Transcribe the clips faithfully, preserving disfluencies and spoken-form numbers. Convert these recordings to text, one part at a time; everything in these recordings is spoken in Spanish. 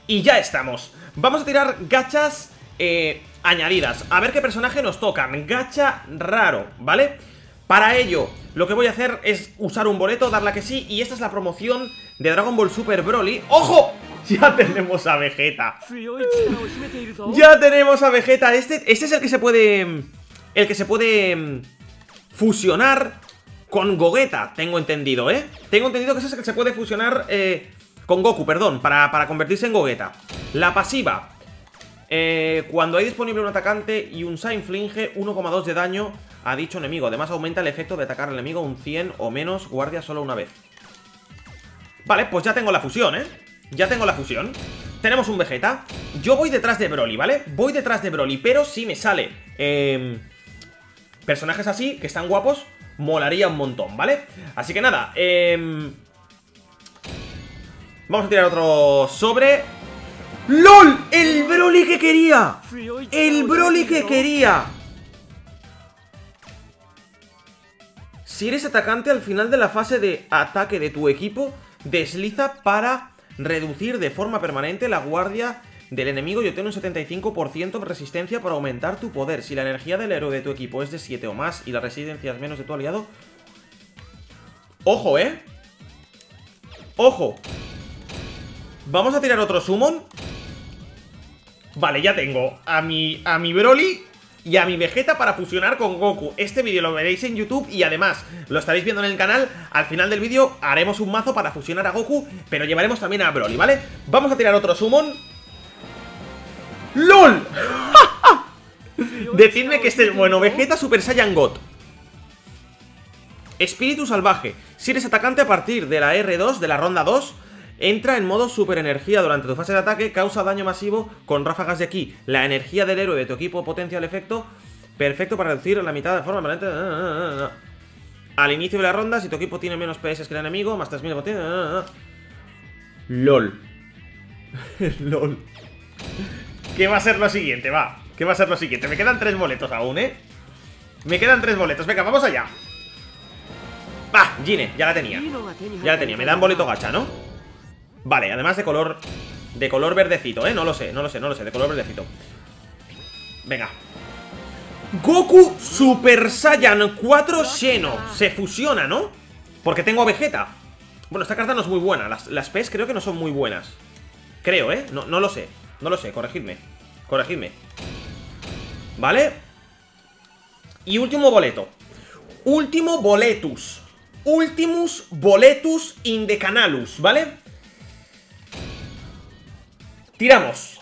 Y ya estamos. Vamos a tirar gachas eh, añadidas. A ver qué personaje nos tocan. Gacha raro, ¿vale? Para ello, lo que voy a hacer es usar un boleto, darle a que sí. Y esta es la promoción de Dragon Ball Super Broly. ¡Ojo! Ya tenemos a Vegeta. Ya tenemos a Vegeta. Este, este es el que se puede... El que se puede fusionar con Gogeta, tengo entendido, ¿eh? Tengo entendido que ese es el que se puede fusionar eh, con Goku, perdón, para, para convertirse en Gogeta. La pasiva. Eh, cuando hay disponible un atacante y un Sa inflige uno coma dos de daño a dicho enemigo. Además aumenta el efecto de atacar al enemigo un cien o menos guardia solo una vez. Vale, pues ya tengo la fusión, ¿eh? Ya tengo la fusión. Tenemos un Vegeta. Yo voy detrás de Broly, ¿vale? Voy detrás de Broly, pero si me sale eh, personajes así, que están guapos, molaría un montón, ¿vale? Así que nada, eh, vamos a tirar otro sobre. ¡LOL! ¡El Broly que quería! ¡El Broly que quería! Si eres atacante al final de la fase de ataque de tu equipo, desliza para reducir de forma permanente la guardia del enemigo y obtiene un setenta y cinco por ciento de resistencia para aumentar tu poder. Si la energía del héroe de tu equipo es de siete o más y la resistencia es menos de tu aliado... ¡Ojo, eh! ¡Ojo! Vamos a tirar otro summon. Vale, ya tengo a mi, a mi Broly y a mi Vegeta para fusionar con Goku. Este vídeo lo veréis en YouTube y además lo estaréis viendo en el canal. Al final del vídeo haremos un mazo para fusionar a Goku, pero llevaremos también a Broly, ¿vale? Vamos a tirar otro summon. ¡LOL! Decidme que este... Bueno, Vegeta Super Saiyan God. Espíritu salvaje. Si eres atacante a partir de la R dos, de la ronda dos, entra en modo super energía durante tu fase de ataque, causa daño masivo con ráfagas de ki. La energía del héroe de tu equipo potencia el efecto, perfecto para reducir la mitad de forma permanente. Al inicio de la ronda, si tu equipo tiene menos P S que el enemigo, más tres mil de potencia. LOL. LOL. ¿Qué va a ser lo siguiente? Va. ¿Qué va a ser lo siguiente? Me quedan tres boletos aún, ¿eh? Me quedan tres boletos. Venga, vamos allá. Va, Gine, ya la tenía. Ya la tenía. Me dan boleto gacha, ¿no? Vale, además de color... De color verdecito, ¿eh? No lo sé, no lo sé, no lo sé. De color verdecito. Venga. Goku Super Saiyan cuatro Xeno. Se fusiona, ¿no? Porque tengo a Vegeta. Bueno, esta carta no es muy buena. Las, las P's creo que no son muy buenas. Creo, ¿eh? No, no lo sé. No lo sé, corregidme. Corregidme. ¿Vale? Y último boleto. Último boletus. Ultimus boletus indecanalus, ¿vale? Tiramos.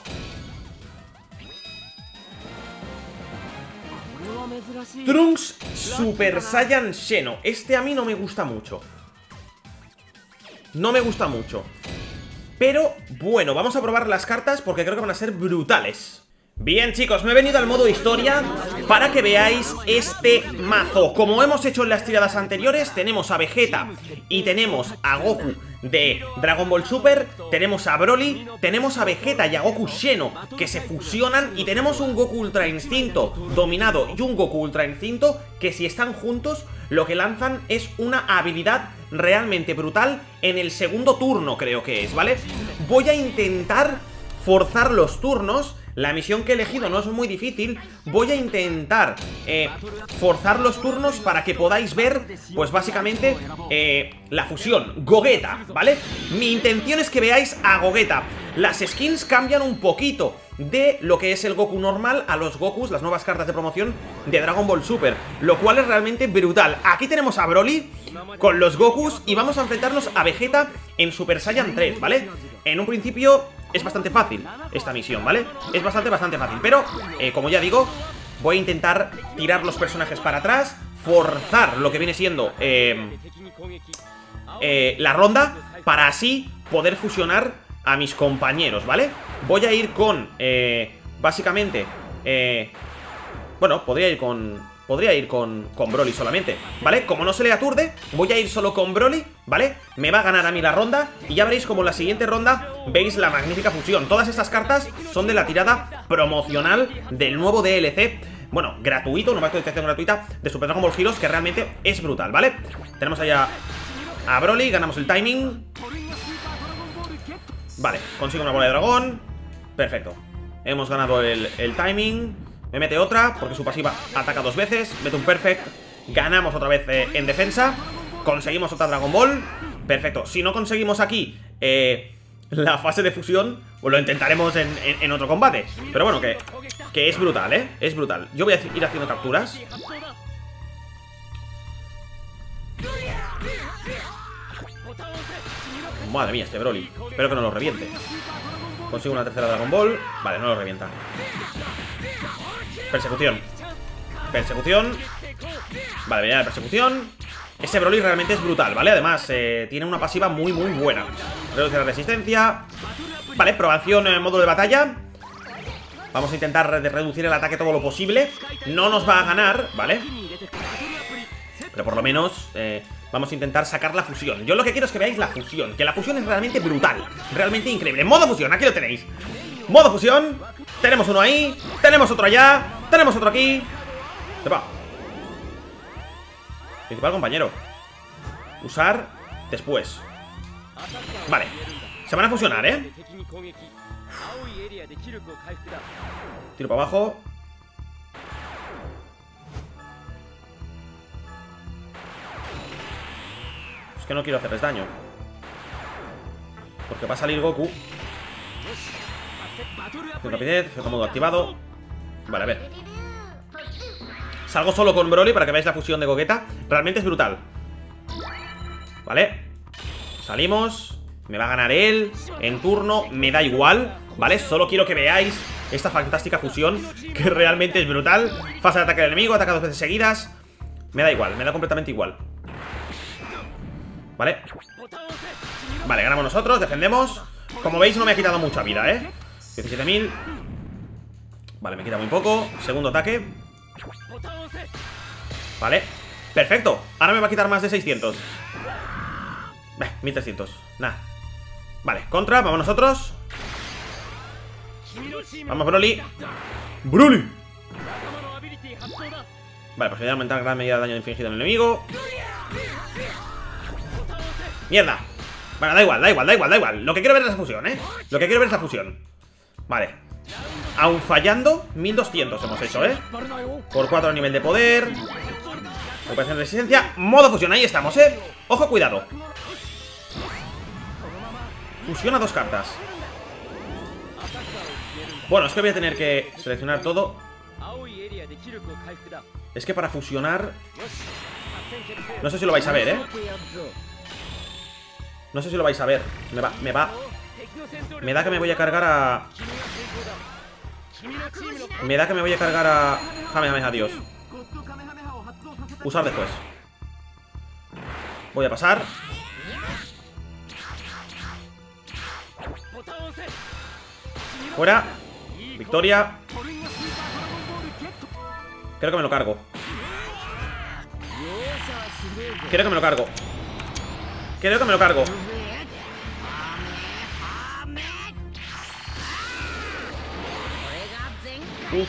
Trunks Super Saiyan Xeno. Este a mí no me gusta mucho. No me gusta mucho. Pero, bueno, vamos a probar las cartas porque creo que van a ser brutales. Bien, chicos, me he venido al modo historia para que veáis este mazo. Como hemos hecho en las tiradas anteriores, tenemos a Vegeta y tenemos a Goku de Dragon Ball Super, tenemos a Broly, tenemos a Vegeta y a Goku Xeno que se fusionan y tenemos un Goku Ultra Instinto dominado y un Goku Ultra Instinto que si están juntos lo que lanzan es una habilidad realmente brutal en el segundo turno, creo que es, ¿vale? Voy a intentar forzar los turnos. La misión que he elegido no es muy difícil. Voy a intentar eh, forzar los turnos para que podáis ver, pues básicamente, eh, la fusión Gogeta, ¿vale? Mi intención es que veáis a Gogeta. Las skins cambian un poquito de lo que es el Goku normal a los Gokus, las nuevas cartas de promoción de Dragon Ball Super, lo cual es realmente brutal. Aquí tenemos a Broly con los Gokus y vamos a enfrentarnos a Vegeta en Super Saiyan tres, ¿vale? En un principio es bastante fácil esta misión, ¿vale? Es bastante, bastante fácil, pero, eh, como ya digo, voy a intentar tirar los personajes para atrás, forzar lo que viene siendo eh, eh, la ronda, para así poder fusionar a mis compañeros, ¿vale? Voy a ir con, eh, básicamente, eh, bueno, podría ir con... Podría ir con, con Broly solamente, ¿vale? Como no se le aturde, voy a ir solo con Broly, ¿vale? Me va a ganar a mí la ronda y ya veréis como en la siguiente ronda veis la magnífica fusión. Todas estas cartas son de la tirada promocional del nuevo D L C, bueno, gratuito, una actualización gratuita de Super Dragon Ball Heroes que realmente es brutal, ¿vale? Tenemos allá a Broly, ganamos el timing. Vale, consigo una bola de dragón. Perfecto. Hemos ganado el, el timing. Me mete otra, porque su pasiva ataca dos veces. Mete un perfect. Ganamos otra vez eh, en defensa. Conseguimos otra Dragon Ball. Perfecto. Si no conseguimos aquí eh, la fase de fusión, pues lo intentaremos en, en, en otro combate. Pero bueno, que, que es brutal, ¿eh? Es brutal. Yo voy a ir haciendo capturas. Madre mía, este Broly. Espero que no lo reviente. Consigo una tercera Dragon Ball. Vale, no lo revienta. Persecución. Persecución. Vale, venía la persecución. Ese Broly realmente es brutal, ¿vale? Además, eh, tiene una pasiva muy, muy buena. Reduce la resistencia. Vale, probación en modo de batalla. Vamos a intentar re reducir el ataque todo lo posible. No nos va a ganar, ¿vale? Pero por lo menos eh, vamos a intentar sacar la fusión. Yo lo que quiero es que veáis la fusión. Que la fusión es realmente brutal. Realmente increíble. Modo fusión, aquí lo tenéis. Modo fusión. Tenemos uno ahí. Tenemos otro allá. Tenemos otro aquí. Se va. Principal compañero. Usar después. Vale. Se van a fusionar, ¿eh? Tiro para abajo. Es que no quiero hacerles daño, porque va a salir Goku. Con rapidez, efecto modo activado. Vale, a ver. Salgo solo con Broly para que veáis la fusión de Gogeta. Realmente es brutal. Vale. Salimos. Me va a ganar él en turno, me da igual. Vale, solo quiero que veáis esta fantástica fusión, que realmente es brutal. Fase de ataque del enemigo, ataca dos veces seguidas. Me da igual, me da completamente igual. Vale. Vale, ganamos nosotros, defendemos. Como veis no me ha quitado mucha vida, ¿eh? diecisiete mil. Vale, me quita muy poco. Segundo ataque. Vale, perfecto. Ahora me va a quitar más de seiscientos. Bah, mil trescientos, nada. Vale, contra, vamos nosotros. Vamos, Broly. ¡Broly! Vale, posibilidad de aumentar gran medida de daño infligido al enemigo. ¡Mierda! Bueno, da igual, da igual, da igual, da igual. Lo que quiero ver es la fusión, ¿eh? Lo que quiero ver es la fusión. Vale. Aún fallando, mil doscientos hemos hecho, ¿eh? Por cuatro a nivel de poder. Operación de resistencia. Modo fusión, ahí estamos, ¿eh? Ojo, cuidado. Fusiona dos cartas. Bueno, es que voy a tener que seleccionar todo. Es que para fusionar... No sé si lo vais a ver, ¿eh? No sé si lo vais a ver. Me va, me va... Me da que me voy a cargar a... Me da que me voy a cargar a... Kamehameha, adiós. Usar después. Voy a pasar. Fuera. Victoria. Creo que me lo cargo. Creo que me lo cargo. Creo que me lo cargo. Uf.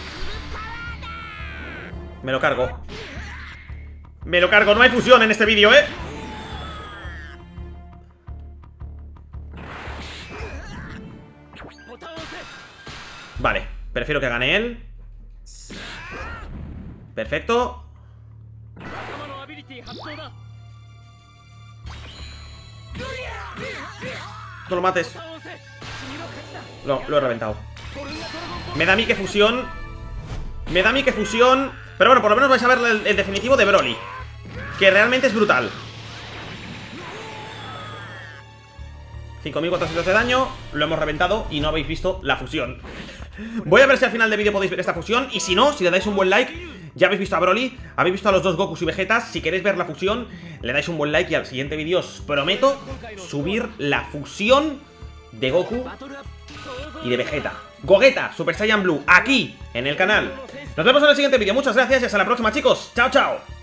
Me lo cargo. Me lo cargo. No hay fusión en este vídeo, ¿eh? Vale, prefiero que gane él. Perfecto. No lo mates. Lo, lo he reventado. Me da a mí que fusión. Me da a mí que fusión. Pero bueno, por lo menos vais a ver el, el definitivo de Broly, que realmente es brutal. cinco mil cuatrocientos de daño. Lo hemos reventado y no habéis visto la fusión. Voy a ver si al final del vídeo podéis ver esta fusión. Y si no, si le dais un buen like. Ya habéis visto a Broly, habéis visto a los dos Gokus y Vegetas. Si queréis ver la fusión, le dais un buen like. Y al siguiente vídeo os prometo subir la fusión de Goku y de Vegeta, Gogeta, Super Saiyan Blue, aquí en el canal. Nos vemos en el siguiente vídeo, muchas gracias y hasta la próxima, chicos. Chao, chao.